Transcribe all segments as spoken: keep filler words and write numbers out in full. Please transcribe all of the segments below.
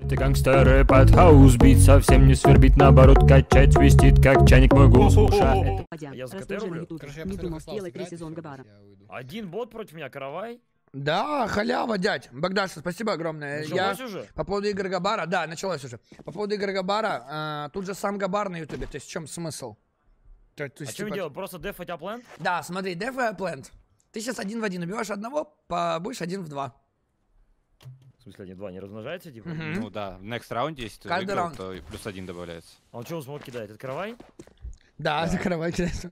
Ты гангстеры под хаус бит, совсем не свербит, наоборот качать свистит, как чайник мой голос. Я за КТ рублю? Не думал сделать три сезон Габара. Один бот против меня, каравай? Да, халява, дядь. Богдаша, спасибо огромное. Началось Я... уже? По поводу Игоря Габара, да, началось уже. По поводу Игоря Габара, а, тут же сам Габар на ютубе, то есть в чем смысл? То, то А есть, что типа... делать? Просто дефать аплент? Да, смотри, Death Plant. Ты сейчас один в один убиваешь одного, по... будешь один в два. В смысле, они два не размножаются, типа? Мгм. Ну да, в next раунде, если ты Каждый выиграл, раунд. то плюс один добавляется. А он что, он смог кидает? Это каравай? Да, Да. закрывай, кидайся.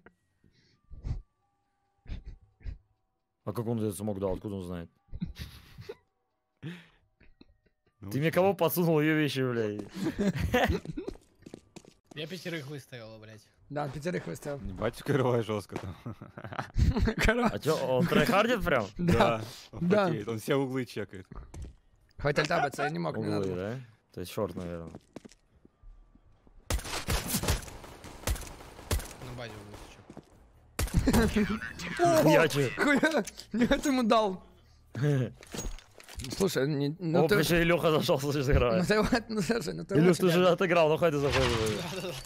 А как он это смог дал? Откуда он знает? Ну, Ты мне кого подсунул ее вещи, блядь? Я пятерых выставила, блядь. Да, пятерых выставил. Ебать, каравай жестко там. А чё, он трейхардит прям? Да, он да. потеет, он все углы чекает. Хоть альтабиться, я не мог, не Углы, надо. да? То есть шорт, наверное. На базе высечу. Я чё? Хуя, нет ему дал. Слушай, не, ну О, ты... еще Илюха зашел, слушай, Ну играет. ты, вот, ну слушай, ну ты... Илюш, вот ты себя- же отыграл, ну хоть ты заходишь.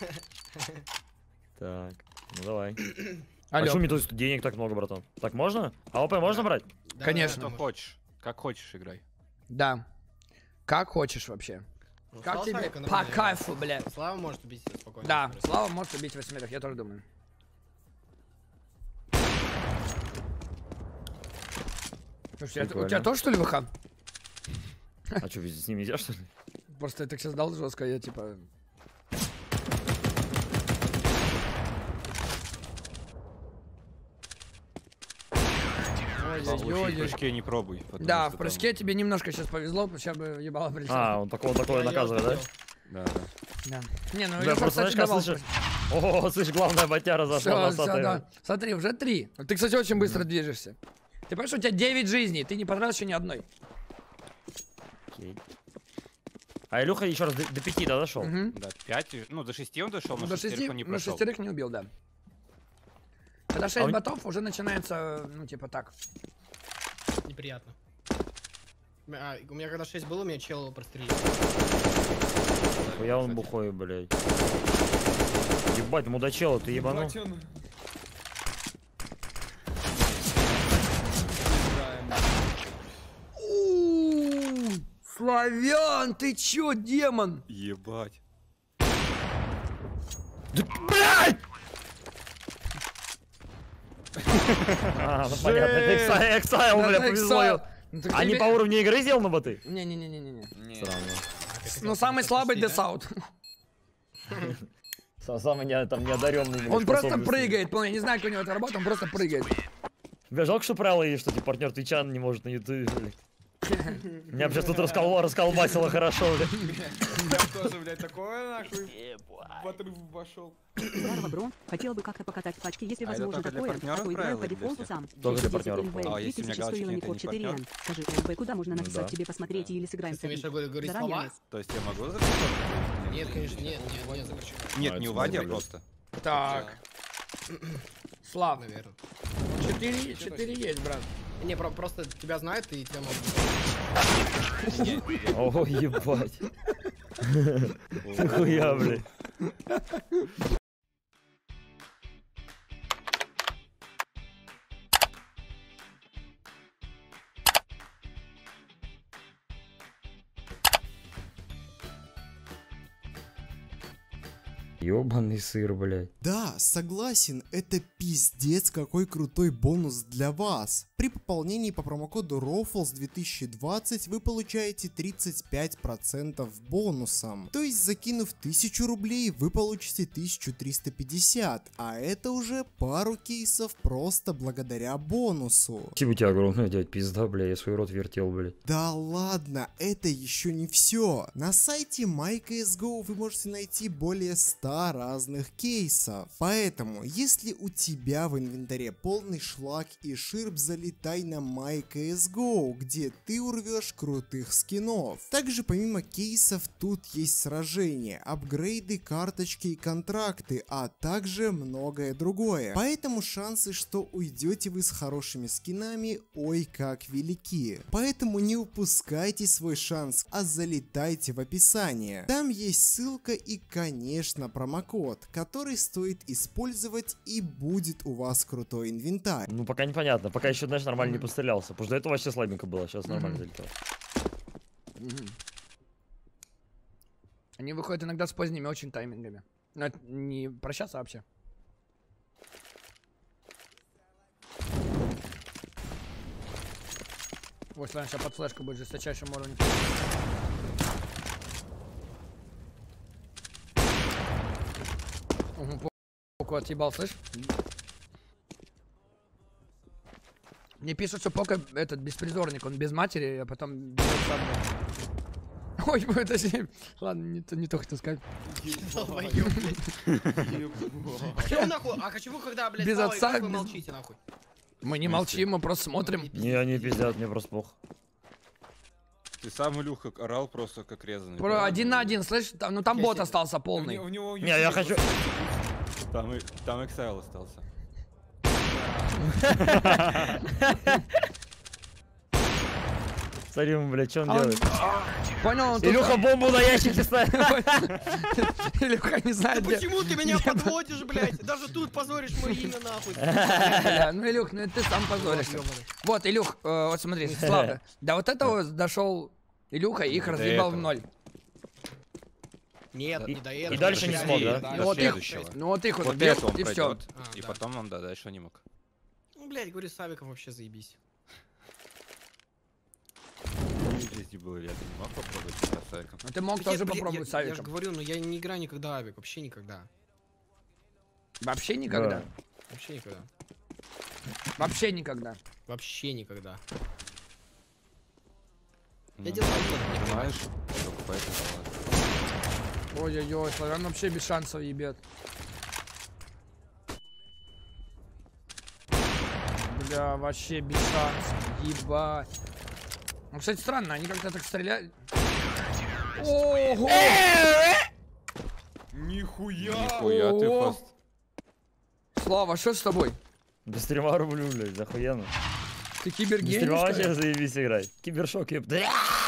Так, ну давай. А Алло. что мне тут денег так много, братан? Так можно? А ОП можно брать? Да, Конечно. да, Что да, хочешь, как хочешь играй. Да. Как хочешь вообще. Ну, Как Слава тебе? Славика По нормально кайфу, играет. блядь. Слава может убить спокойно. Да, Слава может убить восьмерых, я тоже думаю. Слушай, это- у тебя Прикольно. тоже что ли ВХ? А что, с ним нельзя, что ли? Просто я так сейчас дал жестко, я типа... Получи в Ой-ой-ой. прыжке не пробуй. потому Да, что в там- прыжке тебе немножко сейчас повезло, сейчас бы ебало прилетело. А, он такого такое Я- я наказывает, да? успел. Да, да. Да. Не, ну Да, Илюха, просто, кстати, знаешь, как давал. слышишь? О, слышь, главная батяра зашла Всё, на всё, сатэ. да. Смотри, уже три. Ты, кстати, очень быстро движешься. Ты понимаешь, у тебя девять жизней, ты не потратил еще ни одной. Окей. А Илюха еще раз до, до пяти, да, дошел? Мгм. Да, пять, ну до шести он дошел, Ну, но до шестерых шести, он не ну, прошел. шестерых не убил, да. Когда шесть он- ботов, уже начинается, ну, типа так. Неприятно. А, у меня когда шесть было, меня чел прострелил. Я он бухой, блядь. Ебать, мудачело, ты ебанул? У-у-у, Славян, ты чё, демон? Ебать. А, ну понятно, это экса- эксайл, бля, Это повезло. Exile. Ну, так Они тебе- по уровню игры сделал на боты? Не-не-не-не-не. Странно. Ну, самый слабый десаут. Самый не, там неодаренный. Он просто прыгает, понял? Я не знаю, как у него это работает, он просто прыгает. Бля, жалко, что правило есть, что типа партнер Твича не может на ютубе, блядь. Меня бы сейчас тут раскол... расколбасило хорошо, блядь. Я тоже, блядь, такое нахуй в отрыв вошел. Здорово, бро. Хотел бы как-то покатать в пачке, если А это возможно только для такое, партнеров а то играю правила по или для дефолту всех? сам. Только для десять партнеров. ЛВ, А если у меня три тысячи сто галочки нет, Елаников, это не четыре партнер? эн. Скажи, ЛВ, куда можно написать да. тебе посмотреть или сыграем Ты имеешь в виду говорить Заранее слова? рейс. То есть я могу закрыть? Нет, конечно, нет, нет, нет, закричу. Нет, А, не это у Вади, а смотри. просто. Так. Слав, Наверное. четыре, четыре есть, брат. Не, про- просто тебя знают и тебя могут. О, ебать. Хуя, блядь. Ёбаный сыр, блядь. Да, согласен, это пиздец какой крутой бонус для вас. При пополнении по промокоду рофлс две тысячи двадцать вы получаете тридцать пять процентов бонусом. То есть закинув тысячу рублей вы получите тысячу триста пятьдесят, а это уже пару кейсов просто благодаря бонусу. Спасибо тебе огромное, дядь, пизда, бля, я свой рот вертел, блядь. Да ладно, это еще не все. На сайте MyCSGO вы можете найти более ста ста разных кейсов. Поэтому, если у тебя в инвентаре полный шлак и ширп, залетай на май си эс го, где ты урвешь крутых скинов. Также помимо кейсов тут есть сражения, апгрейды, карточки и контракты, а также многое другое. Поэтому шансы, что уйдете вы с хорошими скинами, ой как велики. Поэтому не упускайте свой шанс, а залетайте в описание. Там есть ссылка и, конечно, промокод, который стоит использовать, и будет у вас крутой инвентарь. Ну, пока непонятно. Пока еще, знаешь, нормально не пострелялся. Потому что до этого вообще слабенько было. Сейчас нормально залетел. Они выходят иногда с поздними очень таймингами. Но это не прощаться вообще. Ой, слушай, сейчас под флешку будет жесточайшим уровнем. Угу, поку отъебал, слышь? Мне пишут, что Пока этот беспризорник, он без матери, а потом без отца. Ой, подожди. Ладно, не то, не то хотел сказать. Чего нахуй? А почему, когда, блядь, Без Слава, отца, как вы без- молчите, нахуй? Мы не молчим, мы просто смотрим. Не, они пиздят, мне просто плохо. Ты сам, Илюха, орал просто как резаный. Про один на один, слышь? Там, ну там Я бот себе- остался У полный. него- у него Не, я YouTube хочу... Там, и- там Exile остался. Смотри, блядь, что он А он- делает? Понял, он тут- Илюха бомбу на ящике ставит. Илюха не знает, Да где. почему ты меня подводишь, блядь? Даже тут позоришь мое имя, нахуй. Бля, ну, Илюх, ну это ты сам позоришься. Вот, Илюх, э, вот смотри, Слава. До вот этого дошел Илюха и их До разъебал в этого. ноль. Нет, не до этого. и дальше не Подожди, смог, да? да, Ну До вот их, следующего. ну вот их вот Вот убил, это он и все. пройдет. А, И да. потом он, да, дальше не мог. Ну, блядь, говорю, Савиков вообще заебись. Здесь было, я не мог попробовать с Савиком. Ну ты мог Я- тоже я- попробовать я- с Я же Авиком. говорю, ну я не играю никогда Авик, вообще никогда. Вообще никогда. Да. Вообще никогда. Вообще никогда. Вообще никогда. Ну, Я делаю контент, не Понимаешь? Только поэтому ладно. Ой-ой-ой, Славян вообще без шансов ебет. Бля, вообще без шансов. Ебать. Ну, кстати, странно, они как-то так стреляют. Ого! Нихуя! Нихуя ты О. фаст. Слава, что с тобой? Без стрима рублю, блядь, охуенно. Ты Без стрима кибергеймер, что вообще ли? заебись играть. Кибершок, еб.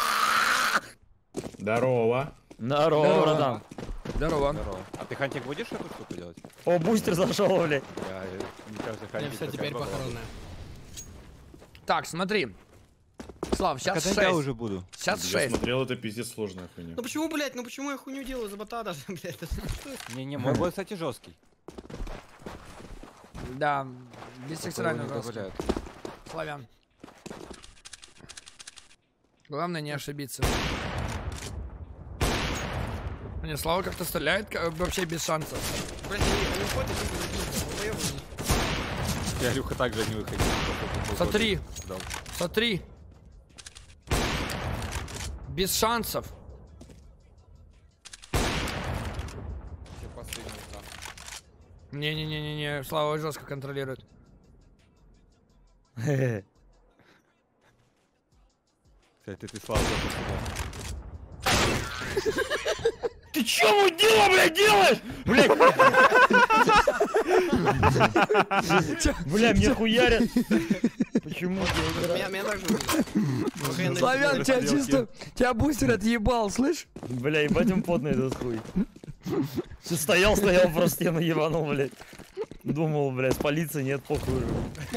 Здорово. Здорово, Здорово. братан. Здорово. Здорово. А ты хантик будешь эту штуку делать? О, бустер зашел, блядь. Я, э, мне кажется, Я хантик все это теперь как бы похоронная. Так, смотри. Слав, сейчас Когда я шесть. уже буду? Сейчас Я шесть. смотрел, это пиздец сложная хуйня. Ну почему, блядь, ну почему я хуйню делаю за бота даже, блядь? это что это? Не-не, мой бой, кстати, жесткий. Да, без Такого сексуального не жестко. добавляют. Славян. Главное не ошибиться. Не, Слава как-то стреляет ка- вообще без шансов. Блядь, они они ходят, и долбоёбы. Я, Илюха, также не выходил. Смотри. Дал. Смотри. Без шансов. Тебе последний там. Не-не-не-не-не, Слава жестко контролирует. Кстати, ты слава сюда. Ты чё, мудила, блядь, делаешь? Блядь. Бля, мне хуярят. Почему ты Меня, меня так же убили. Пока я на- Славян, тебя чисто... Тебя бустер отъебал, слышь? Бля, ебать он потный этот хуй. Все стоял, стоял, просто стену ебанул, блядь. Думал, блядь, полиции нет, похуй уже.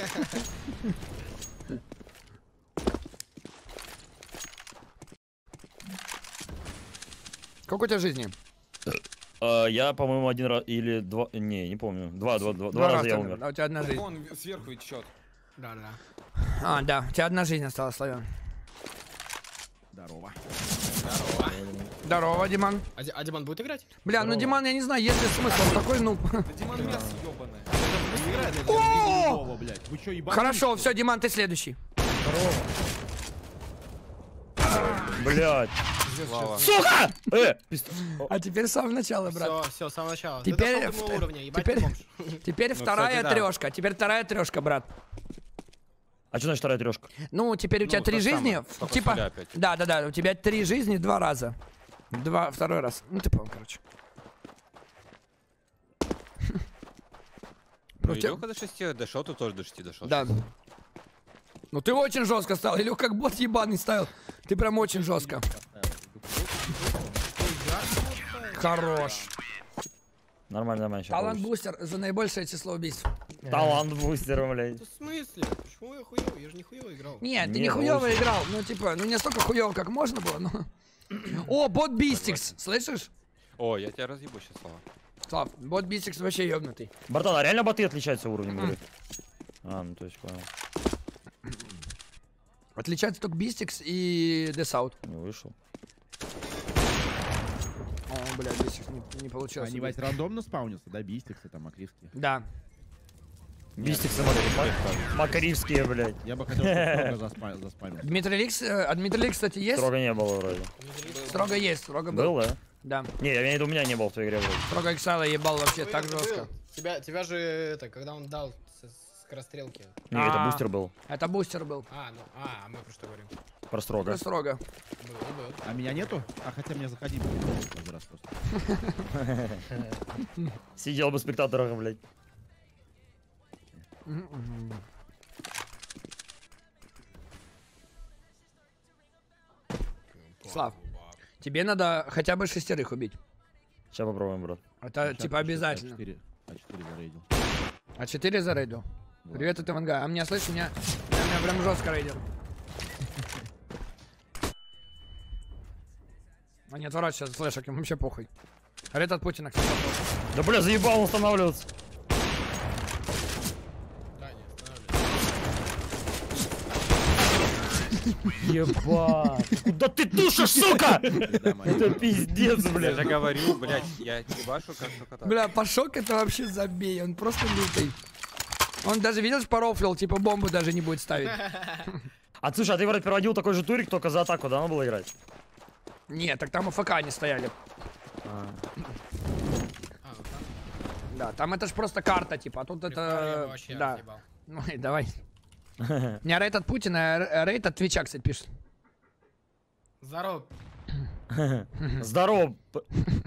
Сколько у тебя жизни? А, я, по-моему, один раз или два... Не, не помню. Два, два, два, два раза я умер. А у тебя одна жизнь. Он сверху и счет. Да, да. А, да, у тебя одна жизнь осталась, Славян. Здорово. Здорово, Диман. А, Ди- а Диман будет играть? Бля, ну Здорово. Диман, я не знаю, есть ли смысл, он такой, ну... Да Диман мясо ёбаное. Пусть играет. О! блядь. Вы чё, ебанулись? Хорошо, все, Диман, ты следующий. Блядь. Слава. Сука! Э! пист- А теперь с самого начала, брат. Все, все, с самого начала. Теперь Ты дошел до моего в- уровня, ебать теперь- ты бомж. Теперь Ну, вторая кстати, да. трешка. Теперь вторая трешка, брат. А что значит вторая трешка? Ну, теперь у тебя Ну, три то жизни. самое, только Типа. соля опять. Да, да, да. У тебя три жизни два раза. Два, второй раз. Ну, ты понял, короче. Ну, Против- Илюха до шести дошел, ты тоже до шести дошел. Да. Ну ты очень жестко стал. Илюх как бот ебаный ставил. Ты прям очень жестко. Хорош. Нормально, нормально. щас Талант получится. бустер за наибольшее число убийств. Талант бустер, блядь. В смысле? Почему я хуёвый? Я же не хуёво играл. Нет, ты Не, не ну хуёво очень. играл. Ну типа, ну не столько хуёво, как можно было, но... О, бот Бистикс, слышишь? О, я тебя разъебу сейчас, Слава. Слав, бот Бистикс вообще ёбнутый. Братан, а реально боты отличаются уровнем игры? А, ну то есть понял. Отличается только Бистикс и Десаут. Не вышел. О, бля, Бистикс не, не получилось. Они, убить. Вась, рандомно спаунятся, да? Бистиксы, там, акривские. Да. Бистиксы ма- макаривские, блядь. Я бы хотел, чтобы строго заспа- заспамил. Дмитрий Ликс, э, а Дмитрий Ликс, кстати, есть? Строго не было вроде. Строго есть, строго был. Был, да? Да. Не, я имею в виду, у меня не был в той игре вроде. Строго Иксала ебал вообще Был, так был. жестко. Тебя, тебя же, это, когда он дал с- скорострелки. Не, это А. бустер был. Это бустер был. А, ну, а, мы про что говорим? Про строго. Строго. Строго. Был, был. А меня нету? А хотя мне заходить каждый раз просто. Сидел бы спектатором, блядь. Слав, тебе надо хотя бы шестерых убить. Сейчас попробуем, брат. Это Сейчас типа обязательно. А четыре зарейдил. А четыре зарейдил. Привет, это Ванга. А меня, слышишь, меня, меня, меня прям жестко рейдил. А не отворачивайся, слышишь, им вообще похуй. Рейд от Путина, кстати, похуй. Да бля, заебал он устанавливаться. Да, не, останавливай. Ебать. Куда ты тушишь, сука? Это пиздец, Я блядь. же говорю, блядь, я ебашу как только так. Бля, Пашок это вообще забей, он просто лютый. Он даже, видишь, порофлил, типа бомбу даже не будет ставить. А слушай, а ты вроде проводил такой же турик, только за атаку, да, надо было играть? Нет, так там АФК не стояли. А, ну там. Да, там это ж просто карта, типа, а тут Я бы это... вообще Да. разъебал. Ну и давай. Не рейд от Путина, а р- рейд от Твича, кстати, пишет. Здорово. Здорово. п-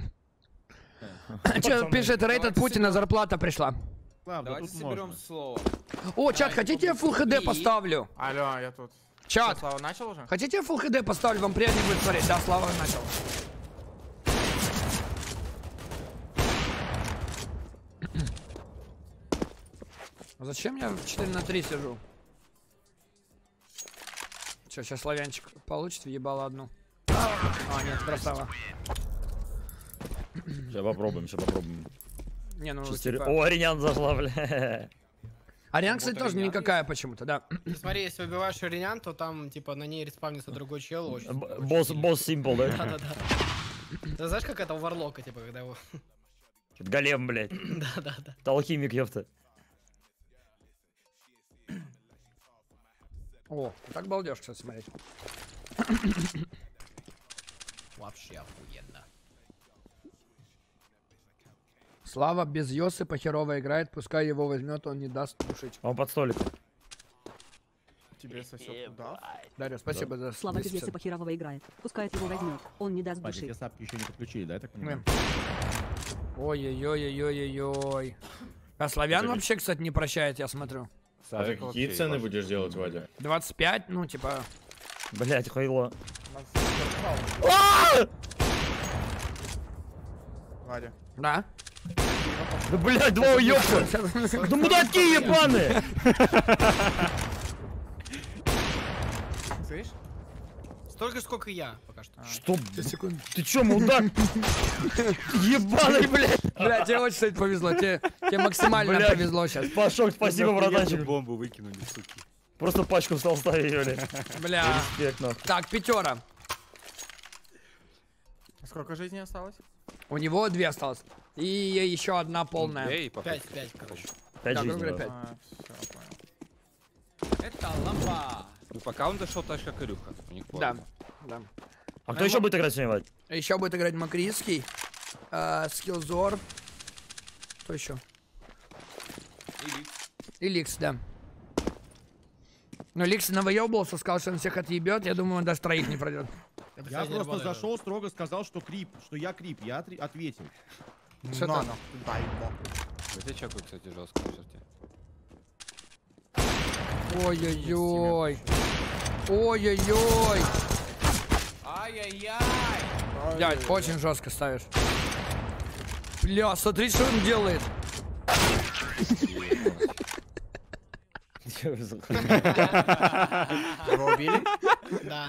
Че пишет, рейд от Путина, зарплата пришла. Слав, да Давайте тут соберем можно. слово. О, чат, хотите я Full эйч ди поставлю? Алло, я тут. Чат, Слава начал уже? хотите я Full эйч ди поставлю? Вам приятнее будет смотреть. Да, Слава начал. А зачем я в четыре на три сижу? Че, сейчас славянчик получит, въебало одну. А, нет, красава. Сейчас попробуем, сейчас попробуем. Не, ну, Шестерё- типа... О, Аринян зашла, бля. Ариан, кстати, тоже никакая почему-то, да. Ты смотри, если убиваешь Оринян, то там, типа, на ней респавнится другой чел. Очень, Б- очень Босс, сильно. босс Симпл, да? Да-да-да. Ты знаешь, как это у Варлока, типа, когда его... Это голем, блядь. Да-да-да. Это алхимик, ёпта. О, так балдеж, кстати, смотреть. Вообще охуенно. Слава без Йосипа херово играет, пускай его возьмет, он не даст душить. Он под столиком. Тебе сосет туда. Дарья, спасибо за Слава десять без пятьдесят. Херового играет. Пускай его возьмет. Он не даст Патя, души. те сапки еще не подключили, да, я так понимаю? Ой-ой-ой-ой-ой-ой. А славян вообще, кстати, не прощает, я смотрю. А ты какие цены будешь делать, Вадя? двадцать пять, ну, типа... Блядь, хуйло. Вадя. Да? Да, блядь, два уёбка. Да мудаки ебаные. Слышишь? Столько, сколько я пока что. Что? Ты чё, мудак? Ебаный, блядь. Бля, тебе очень, кстати, повезло, тебе, тебе максимально Блядь. повезло сейчас. Пашок, спасибо, братанчик. Бомбу выкинули, суки. Просто пачку стал ставить, блядь. Бля. Респект, нахуй. Так, пятера. Сколько жизней осталось? У него две осталось. И еще одна полная. Эй, по Пять, факту. пять, короче. Пять Да, жизней, грубо да. говоря, А, все, понял. Это лампа. Ну, пока он дошел так же, как Илюха. У них Да, плохо. да. А кто еще будет играть сегодня? Еще будет играть Макритский, э, Скиллзор. Кто еще? И Ликс, да. Но Ликс навоебался, сказал, что он всех отъебет. Я думаю, он даже троих не пройдет. Я просто зашел, строго сказал, что крип, что я крип. Я отри- ответил. Что там? Это чекаю, кстати, жестко, черти. Ой-ой-ой. Ой-ой-ой. Ай-яй-яй. Дядь, очень жестко ставишь. Бля, смотри, что он делает. Его убили? Да.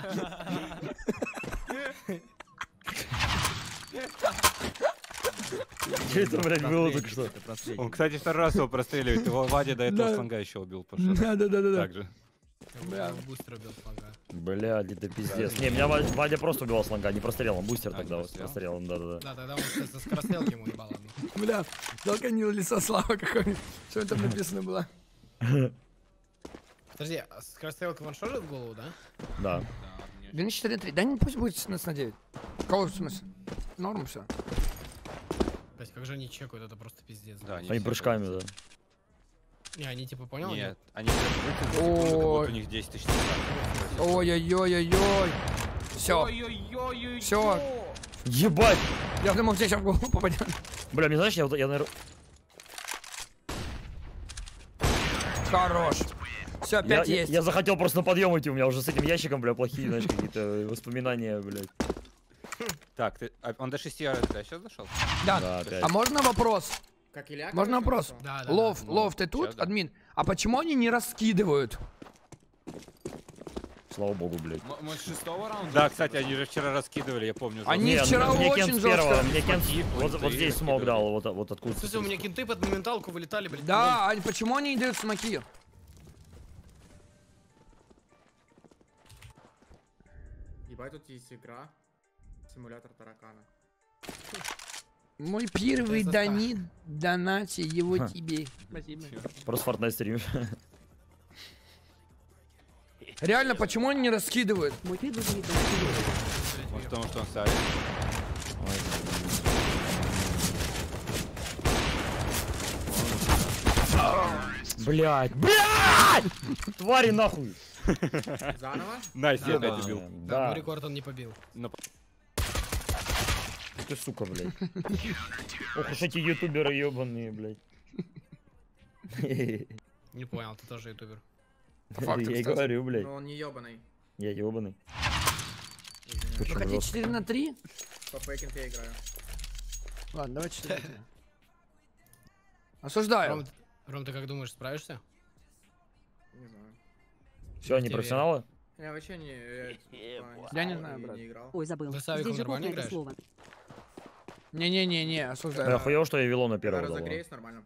Что это, блядь, было только что? Он, кстати, второй раз его простреливает. Его Вадя до этого Да. слонга еще убил. Паша. Да-да-да-да. Так же. Бля, быстро убил слонга. Блядь, это пиздец. Не, меня Ва- Вадя просто убивал слонга, не прострелом. Бустер А, тогда не вот с прострелом? прострелом, да-да-да. Да, тогда он со скорострелки ему ебал одну. Бля, долгонил лицо Слава какой. Что там написано было? Подожди, а скорострелка ваншотит в голову, да? Да. Блин, четыре на три. Да не пусть будет шестнадцать на девять. Кого в смысле? Норм все. Блять, как же они чекают, это просто пиздец. Да, Они все прыжками, ходят. да. Не, они типа понял? Нет, они прям выкинули секунду, как будто у них десять тысяч. Ой-ой-ой-ой-ой. Все, Ой-ой-ой-ой. все. Ебать! Я думал, тебе сейчас в голову попадет. Бля, мне знаешь, я, вот- я наверное... Хорош. Все, Я, опять я- есть. я захотел просто на подъем идти, у меня уже с этим ящиком, бля, плохие, знаешь, какие-то воспоминания, блядь. Так, ты, а он до шести, да, сейчас дошел? Да. Да, опять. А можно вопрос? Как Илья? Можно вопрос? Да, да. Лов, Ну, Лов, ты щас, тут, да. админ? А почему они не раскидывают? Слава богу, блядь. М- Мы с шестого раунда? Да, кстати, они же вчера раскидывали, я помню. жестко. Они Нет, вчера мне очень Кен с первого, жестко. мне Кен с- Смотри, вот, пульты вот здесь и смог закидывали. дал, вот, вот откуда. Слушай, у меня кенты под моменталку вылетали, блядь. Да, а почему они не дают смоки? Ебать, тут есть игра. Симулятор таракана. Мой первый ССК. донит, донати его Ха. тебе. Спасибо. Просто Fortnite стрим. Реально, почему они не раскидывают? Мой твит выглядит на Вот потому что он ставит. Блядь, блядь! Твари нахуй! Заново? Найс, я Да, опять убил. Да, мой Да, рекорд он не побил. ты сука, блядь. Ох уж эти ютуберы ебаные, блядь. Не понял, ты тоже ютубер. факту, Я и кстати. говорю, блядь. Но он не ебаный. Я ебаный. Вы хотите четыре на три? По фейкинг я играю. Ладно, давай четыре на три. Осуждаю. Ром, Ром, ты как думаешь, справишься? Не знаю. Все, они Тебе. профессионалы? Я вообще не... Я, типа, Я не знаю, брат. Не играл. Ой, забыл. Ты с Авиком Здесь же нормально плохо это играешь? слово. Не-не-не-не, Я осуждаю. охуел, что я Вилона Когда первого дал. разогреюсь, нормально.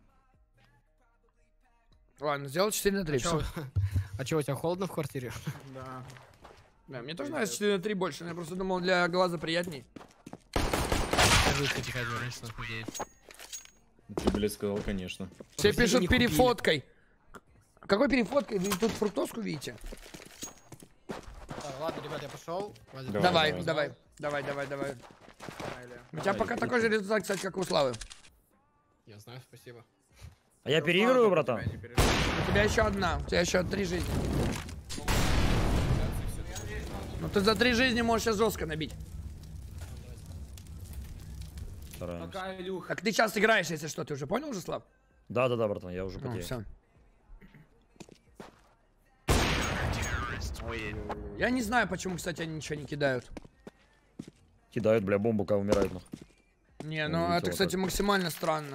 Ладно, сделал четыре на три. Чё- А чё, у тебя холодно в квартире? Да. Да, мне тоже нравится четыре на три больше, но я просто думал, для глаза приятней. Скажи, ты тихо вернешься на девять. Ты, блядь, сказал, конечно. Все Просто пишут не купили. перефоткой. Какой перефоткой? Вы тут фруктовку видите? Так, ладно, ребят, я пошел. Давай, Давай, давай. давай, давай, давай, давай. А, Илья. У тебя пока такой же результат, кстати, как у Славы. Я знаю, спасибо. А я Ну, переигрываю, ладно, братан? тебя не переживай. У тебя еще одна, у тебя еще три жизни. Ну ты за три жизни можешь сейчас жестко набить. Стараемся. Пока, Илюха. Так ты сейчас играешь, если что, ты уже понял уже, Слав? Да, да, да, братан, я уже Ну, потею. все. Я не знаю, почему, кстати, они ничего не кидают. Кидают, бля, бомбу, когда умирают, нахуй. Не, Ну, ну видите, это, вот кстати, так. максимально странно.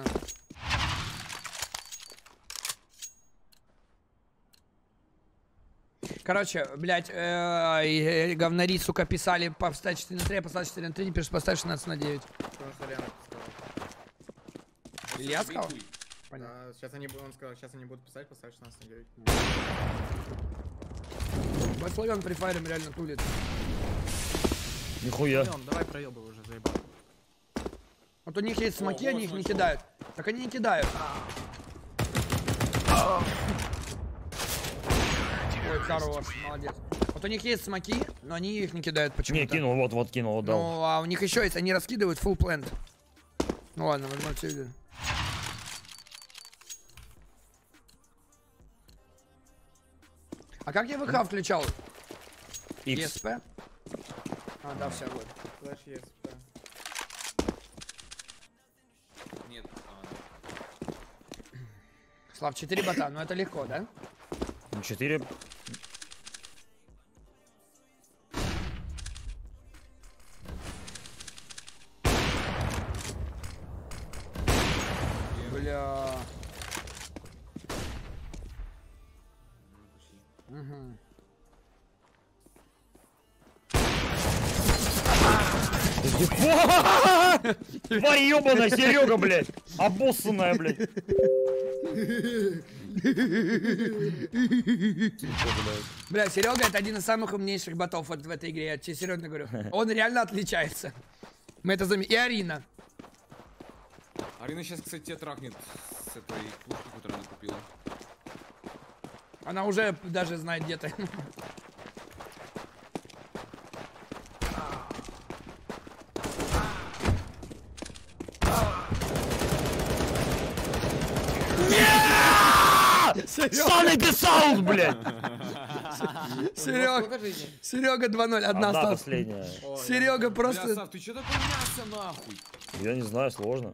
Короче, блядь, э, э, говнари, сука, писали поставить четыре на три, а поставить четыре на три, не пишешь поставить шестнадцать на девять. Потому что Лена сказала. Илья сказал? Понятно. Да, сейчас они, бу- он сказал, сейчас они будут писать, поставь шестнадцать на девять. Батславян при файрем реально тулит. Нихуя. Леон, давай проебывай уже, заебал. Вот у них есть смоки, они их не кидают. Так они не кидают. Ой, хорош, молодец. Вот у них есть смоки, но они их не кидают почему-то. Не, кинул, вот, вот кинул, вот дал. Ну, а у них еще есть, они раскидывают full plant. Ну ладно, возьму все видео. А как я ВХ включал? Икс. ЕСП? А, да, все, вот. Флэш есть. Нет. Слав, четыре бота, ну это легко, да? Ну, четыре. Бля. Угу. Тварь ебаная, Серега, блядь! Обоссанная, блядь! Бля, Серега это один из самых умнейших ботов вот в этой игре, я тебе серьезно говорю. Он реально отличается. Мы это заметили. И Арина. Арина сейчас, кстати, тебя трахнет с этой пушкой, которую она купила. Она уже даже знает где ты. Sonic Assault, блядь! Серега, Серега два ноль, одна Одна осталась. последняя. Серега Бля, просто... Сав, ты чё такой мясо, нахуй? Я не знаю, сложно.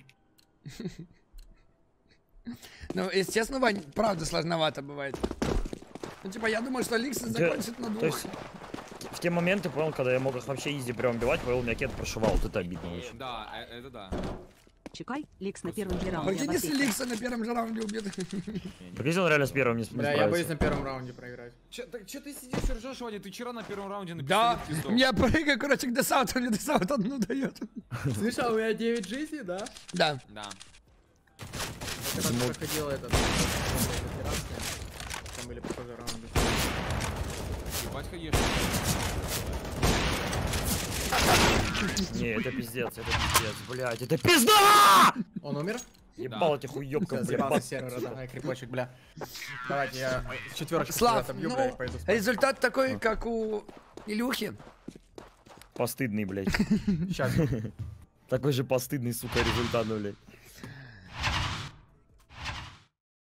Ну, естественно, Вань, правда сложновато бывает. Ну, типа, я думаю, что Ликс закончит на То двух. есть, в те моменты, понял, когда я мог их вообще изи прям убивать, понял, меня кет прошивал. Вот это обидно очень. Да, э- это да. Чекай, Ликс на первом же раунде. Прикинь, если Ликса на первом же раунде убьет. Так если он реально с первым не, не Бля, я боюсь справится. на первом раунде проиграть. Чё, так чё ты сидишь и ржёшь, Ваня? Ты вчера на первом раунде на Да, пистолет пиздол. я прыгаю, короче, к десауту, мне десаут одну дает. Слышь, а у меня девять жизней, да? Да. Да. Я когда проходил этот... Там были похожие раунды. Ебать, конечно. Не, это пиздец, это пиздец, блядь, это пизда! Он умер? Ебал этих уёбков, Все, блядь. съебался с сервера, да, ай, крипочек, бля. Давайте я четверочку Слав, отобью, ну, бля, и пойду спать. результат такой, как у Илюхи. Постыдный, блядь. Сейчас. Такой же постыдный, сука, результат, ну, блядь.